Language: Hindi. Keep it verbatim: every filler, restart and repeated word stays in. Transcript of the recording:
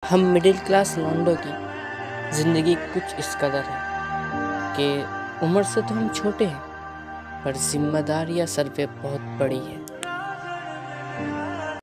हम मिडिल क्लास लौंडों की ज़िंदगी कुछ इस कदर है कि उम्र से तो हम छोटे हैं पर जिम्मेदारियाँ सर पे बहुत बड़ी है।